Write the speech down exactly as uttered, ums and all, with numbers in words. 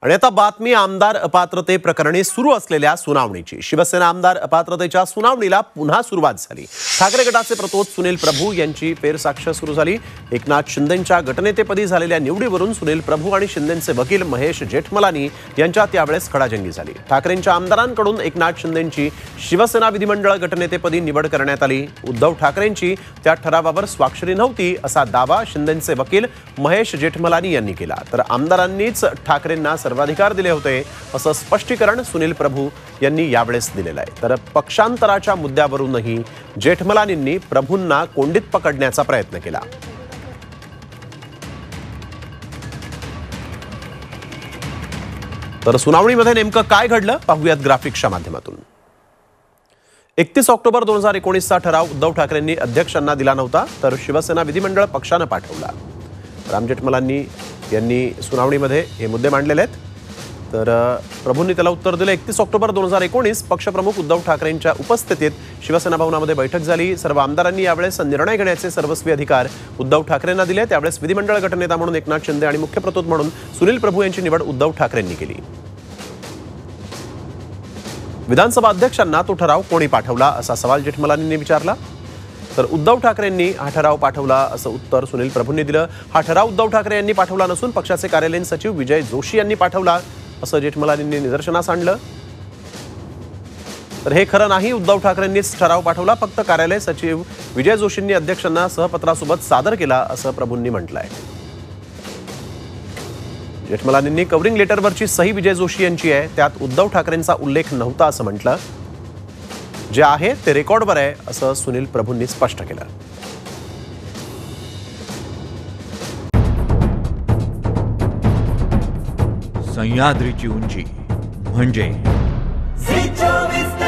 आणि आता बातमी आमदार अपात्रते प्रकरणी सुरू असलेल्या सुनावणीची। शिवसेना आमदार अपात्रतेच्या सुनावणीला पुन्हा सुरुवात झाली। ठाकरे गटाचे प्रतोद सुनील प्रभू यांची फेरसाक्ष सुरू झाली। एकनाथ शिंदेंच्या गटनेतेपदी झालेल्या निवडीवरून सुनील प्रभू आणि शिंदेंचे वकील महेश जेठमलानी यांच्यात यावेळेस खडाजंगी झाली। ठाकरेंच्या आमदारांकडून एकनाथ शिंदेंची शिवसेना विधिमंडळ गटनेतेपदी निवड करण्यात आली। उद्धव ठाकरेंची त्या ठरावावर स्वाक्षरी नव्हती असा दावा शिंदेंचे वकील महेश जेठमलानी यांनी केला। तर आमदारांनीच ठाकरेंना सर्वाधिकार दिले होते असं स्पष्टीकरण सुनील प्रभू यांनी यावेळेस दिलेलं आहे। तर पक्षांतराच्या मुद्द्यावरूनही जेठमलानींनी प्रभूंना कोंडीत पकडण्याचा प्रयत्न केला। तर सुनावणीमध्ये नेमकं काय घडलं पाहूयात ग्राफिक्सच्या माध्यमातून। एकतीस ऑक्टोबर दोन हजार एकोणीसचा ठराव उद्धव ठाकरेंनी अध्यक्षांना दिला नव्हता, तर शिवसेना विधिमंडळ पक्षानं पाठवला। राम जेठमलानी यांनी सुनावणीमध्ये हे मुद्दे मांडलेले आहेत। तर प्रभूंनी त्याला उत्तर दिलं। एकतीस ऑक्टोबर दोन हजार एकोणीस पक्षप्रमुख उद्धव ठाकरेंच्या उपस्थितीत शिवसेना भवनामध्ये बैठक झाली। सर्व आमदारांनी यावेळेस निर्णय घेण्याचे सर्वस्वी अधिकार उद्धव ठाकरेंना दिले। त्यावेळेस विधिमंडळ गटनेता म्हणून एकनाथ शिंदे आणि मुख्य प्रतोद म्हणून सुनील प्रभू यांची निवड उद्धव ठाकरेंनी केली। विधानसभा अध्यक्षांना तो ठराव कोणी पाठवला असा सवाल जेठमलानींनी विचारला। तर उद्धव ठाकरेंनी हा ठराव पाठवला असं उत्तर सुनील प्रभूंनी दिलं। हा ठराव उद्धव ठाकरे यांनी पाठवला नसून पक्षाचे कार्यालयीन सचिव विजय जोशी यांनी पाठवला असं जेठमलानींनी निदर्शनास आणलं। तर हे खरं नाही, उद्धव ठाकरेंनीच ठराव पाठवला, फक्त कार्यालय सचिव विजय जोशींनी अध्यक्षांना सहपत्रासोबत सादर केला असं प्रभूंनी म्हटलंय। जेठमलानींनी कव्हरिंग लेटरवरची सही विजय जोशी यांची आहे, त्यात उद्धव ठाकरेंचा उल्लेख नव्हता असं म्हटलं। जे आहे ते रेकॉर्डवर आहे असं सुनील प्रभूंनी स्पष्ट केलं। सह्याद्रीची उंची म्हणजे